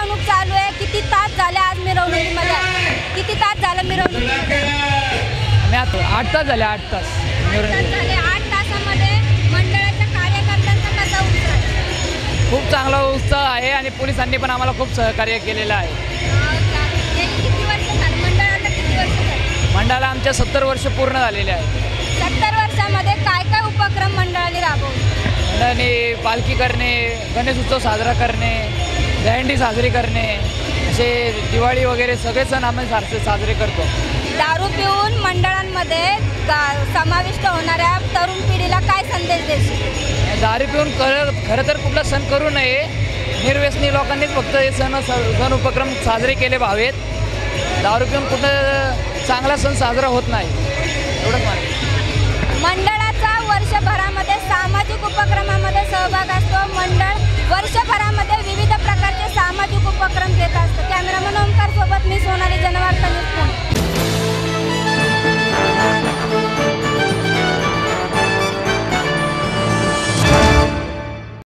मिरवणूक चालू आहे। किती तास झाले आज मिरवणुकीमध्ये? किती तास झाले मिरवणूक? मी आता 8 तास झाले, 8 तास झाले। 8 तासामध्ये मंडळाच्या कार्यकर्त्यांचा कसा उत्साह आहे? खूप चांगला उत्साह आहे आणि पोलिसांनी पण आम्हाला खूप सहकार्य केलेलं आहे। किती वर्ष झाले मंडळाला? किती वर्ष झाले? मंडळाला आमच्या 70 वर्ष पूर्ण झालेले आहेत। 70 वर्षामध्ये काय काय उपक्रम मंडळाने राबवले? मंडळाने पालखी करणे, गणेश उत्सव साजरा करणे, दहीहंडी साजरी करणे, असे दिवाळी वगैरे सगळे सण आम्ही साजरे करतो। दारू पिऊन मंडळांमध्ये समाविष्ट होणाऱ्या तरुण पिढीला काय संदेश देशील? दारू पिऊन खरं तर कुठला सण करू नये, निर्व्यसनी लोकांनीच फक्त हे सण उपक्रम साजरे केले पाहावेत। दारू पिऊन कुठं चांगला सण साजरा होत नाही, एवढंच मला। मंडळाचा वर्षभरामध्ये सामाजिक उपक्रमामध्ये सहभाग असतो। मंडळ वर्षभरामध्ये विविध प्रकारचे सामाजिक उपक्रम घेत असतं। कॅमेरामन ओमकार सोबत मी सोना।